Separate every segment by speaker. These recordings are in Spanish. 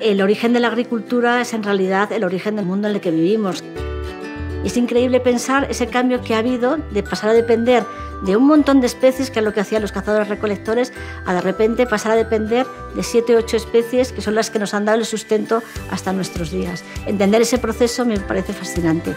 Speaker 1: el origen de la agricultura es en realidad el origen del mundo en el que vivimos. Es increíble pensar ese cambio que ha habido de pasar a depender de un montón de especies, que es lo que hacían los cazadores-recolectores, a de repente pasar a depender de 7 o 8 especies, que son las que nos han dado el sustento hasta nuestros días. Entender ese proceso me parece fascinante.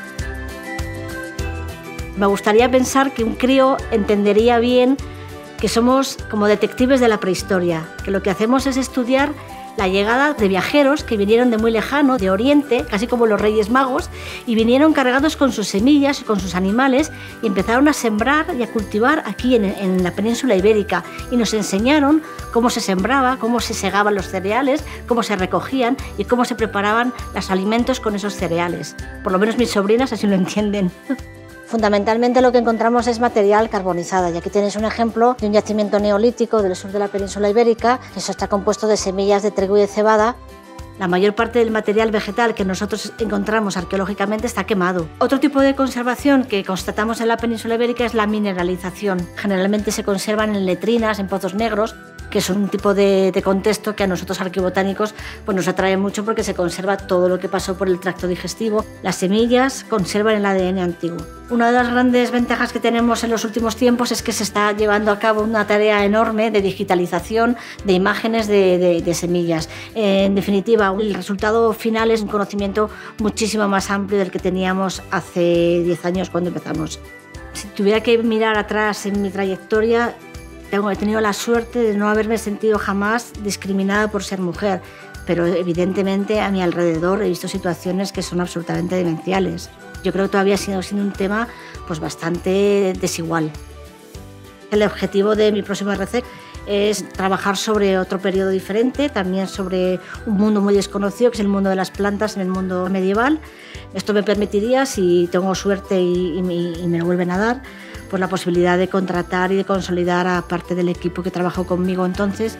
Speaker 1: Me gustaría pensar que un crío entendería bien que somos como detectives de la prehistoria, que lo que hacemos es estudiar la llegada de viajeros que vinieron de muy lejano, de Oriente, casi como los Reyes Magos, y vinieron cargados con sus semillas y con sus animales y empezaron a sembrar y a cultivar aquí en la península ibérica y nos enseñaron cómo se sembraba, cómo se segaban los cereales, cómo se recogían y cómo se preparaban los alimentos con esos cereales. Por lo menos mis sobrinas así lo entienden. Fundamentalmente lo que encontramos es material carbonizado, y aquí tenéis un ejemplo de un yacimiento neolítico del sur de la península ibérica, que eso está compuesto de semillas de trigo y de cebada. La mayor parte del material vegetal que nosotros encontramos arqueológicamente está quemado. Otro tipo de conservación que constatamos en la península ibérica es la mineralización. Generalmente se conservan en letrinas, en pozos negros, que es un tipo de contexto que a nosotros arqueobotánicos pues nos atrae mucho porque se conserva todo lo que pasó por el tracto digestivo. Las semillas conservan el ADN antiguo. Una de las grandes ventajas que tenemos en los últimos tiempos es que se está llevando a cabo una tarea enorme de digitalización de imágenes de semillas. En definitiva, el resultado final es un conocimiento muchísimo más amplio del que teníamos hace 10 años cuando empezamos. Si tuviera que mirar atrás en mi trayectoria, he tenido la suerte de no haberme sentido jamás discriminada por ser mujer, pero evidentemente a mi alrededor he visto situaciones que son absolutamente demenciales. Yo creo que todavía sigue siendo un tema pues, bastante desigual. El objetivo de mi próximo RC es trabajar sobre otro periodo diferente, también sobre un mundo muy desconocido, que es el mundo de las plantas en el mundo medieval. Esto me permitiría, si tengo suerte y me lo vuelven a dar, pues la posibilidad de contratar y de consolidar a parte del equipo que trabajó conmigo entonces,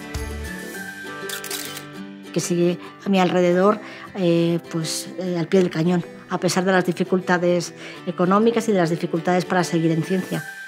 Speaker 1: que sigue a mi alrededor al pie del cañón, a pesar de las dificultades económicas y de las dificultades para seguir en ciencia.